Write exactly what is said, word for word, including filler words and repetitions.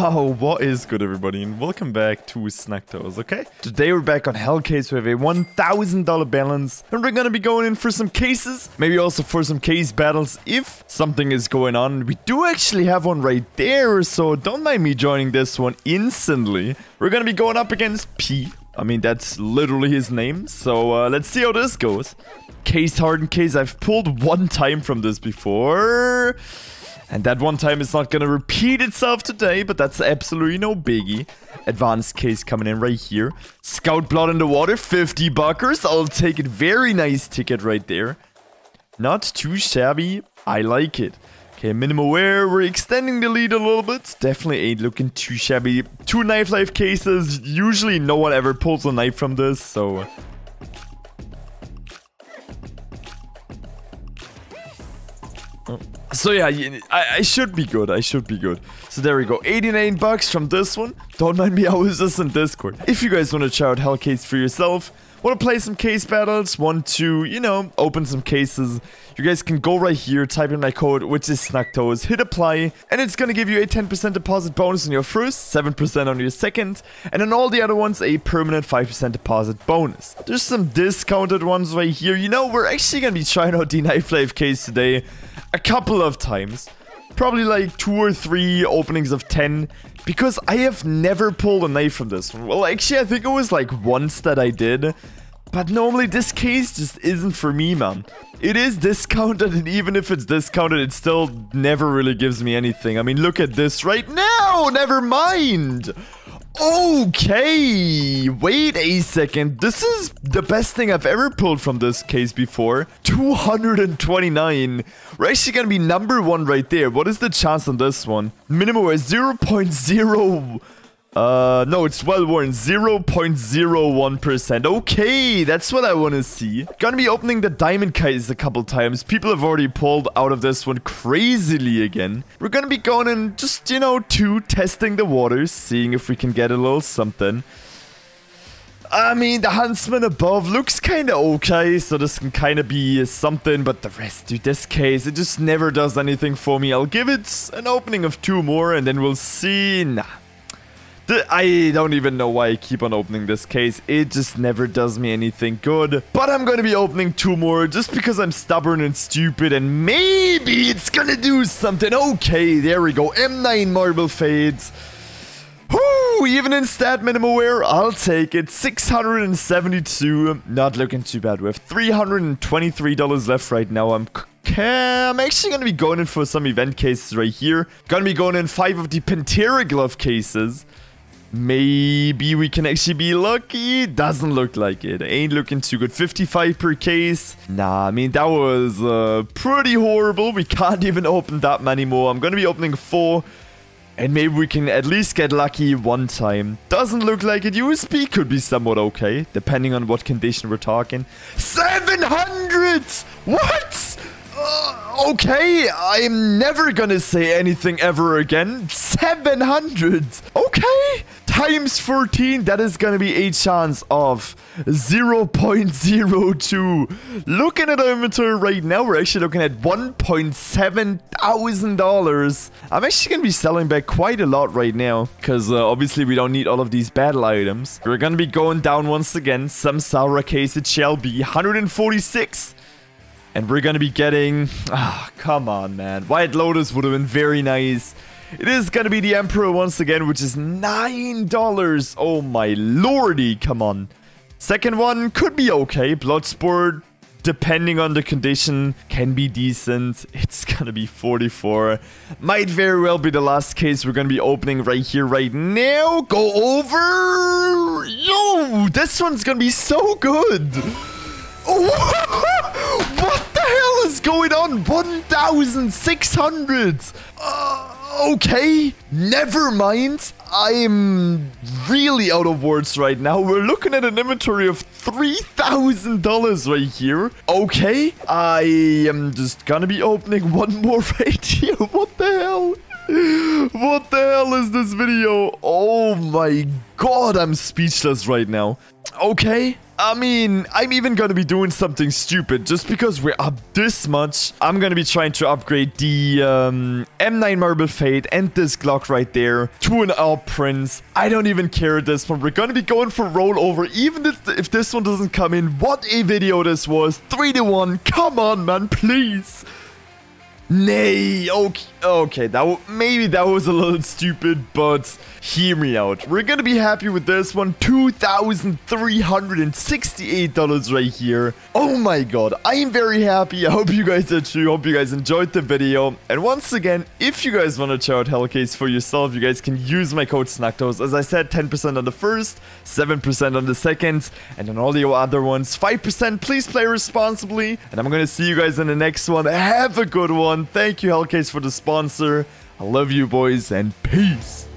Yo, what is good, everybody, and welcome back to Snacktoes, okay? Today we're back on Hellcase with a one thousand dollar balance, and we're gonna be going in for some cases, maybe also for some case battles if something is going on. We do actually have one right there, so don't mind me joining this one instantly. We're gonna be going up against P. I mean, that's literally his name, so uh, let's see how this goes. Case hardened case, I've pulled one time from this before. And that one time is not gonna repeat itself today, but that's absolutely no biggie. Advanced case coming in right here. Scout Blood in the Water, fifty buckers. I'll take it. Very nice ticket right there. Not too shabby. I like it. Okay, minimal wear. We're extending the lead a little bit. Definitely ain't looking too shabby. Two knife life cases. Usually no one ever pulls a knife from this, so... Oh. So yeah, I, I should be good, I should be good. So there we go, eighty-nine bucks from this one. Don't mind me, I was just in Discord. If you guys want to try out Hellcase for yourself, want to play some case battles, want to, you know, open some cases, you guys can go right here, type in my code, which is Snacktoes, hit apply, and it's gonna give you a ten percent deposit bonus on your first, seven percent on your second, and on all the other ones, a permanent five percent deposit bonus. There's some discounted ones right here. You know, we're actually gonna be trying out the Knife Life case today a couple of times. Probably like two or three openings of ten, because I have never pulled a knife from this one. Well, actually, I think it was like once that I did. But normally this case just isn't for me, man. It is discounted, and even if it's discounted, it still never really gives me anything. I mean, look at this right now! Never mind! Okay, wait a second. This is the best thing I've ever pulled from this case before. two hundred twenty-nine. We're actually gonna be number one right there. What is the chance on this one? Minimum is zero point zero... Uh, no, it's well worn. zero point zero one percent. Okay, that's what I want to see. Gonna be opening the diamond case a couple times. People have already pulled out of this one crazily again. We're gonna be going in just, you know, two, testing the waters, seeing if we can get a little something. I mean, the Huntsman above looks kind of okay, so this can kind of be something, but the rest, dude, this case, it just never does anything for me. I'll give it an opening of two more, and then we'll see. Nah. I don't even know why I keep on opening this case. It just never does me anything good. But I'm going to be opening two more just because I'm stubborn and stupid, and maybe it's going to do something. Okay, there we go. M nine Marble Fades. Whoo, even in stat minimal wear, I'll take it. six hundred seventy-two. Not looking too bad. We have three hundred twenty-three dollars left right now. I'm... I'm actually going to be going in for some event cases right here. Going to be going in five of the Pantera glove cases. Maybe we can actually be lucky. Doesn't look like it. Ain't looking too good. fifty-five per case. Nah, I mean, that was uh, pretty horrible. We can't even open that many more. I'm going to be opening four. And maybe we can at least get lucky one time. Doesn't look like it. U S B could be somewhat okay, depending on what condition we're talking. seven hundred! What? Uh, okay, I'm never gonna say anything ever again. seven hundred! Okay! Times fourteen, that is gonna be a chance of zero point zero two. Looking at our inventory right now, we're actually looking at one point seven thousand dollars. I'm actually gonna be selling back quite a lot right now, because uh, obviously we don't need all of these battle items. We're gonna be going down once again. Samsara case, it shall be one hundred forty-six. And we're gonna be getting... Ah, oh, come on, man. White Lotus would have been very nice. It is gonna be the Emperor once again, which is nine dollars. Oh my lordy, come on. Second one could be okay. Bloodsport, depending on the condition, can be decent. It's gonna be forty-four. Might very well be the last case we're gonna be opening right here, right now. Go over. Yo, this one's gonna be so good. What the hell is going on? one thousand six hundred. Uh, okay, never mind. I'm really out of words right now. We're looking at an inventory of three thousand dollars right here. Okay, I am just gonna be opening one more right here. What the hell? What the hell is this video? Oh my god, I'm speechless right now. Okay. I mean, I'm even gonna be doing something stupid. Just because we're up this much, I'm gonna be trying to upgrade the um, M nine Marble Fate and this Glock right there to an Alp Prince. I don't even care at this point. We're gonna be going for rollover. Even if, if this one doesn't come in. What a video this was. three to one. Come on, man. Please. Nay, okay, okay, that w maybe that was a little stupid, but hear me out. We're gonna be happy with this one. two thousand three hundred sixty-eight dollars right here. Oh my god, I am very happy. I hope you guys are too. Hope you guys enjoyed the video. And once again, if you guys want to try out Hellcase for yourself, you guys can use my code SNAKTOAST. As I said, ten percent on the first, seven percent on the second, and on all the other ones, five percent. Please play responsibly, and I'm gonna see you guys in the next one. Have a good one. Thank you, Hellcase, for the sponsor. I love you, boys, and peace.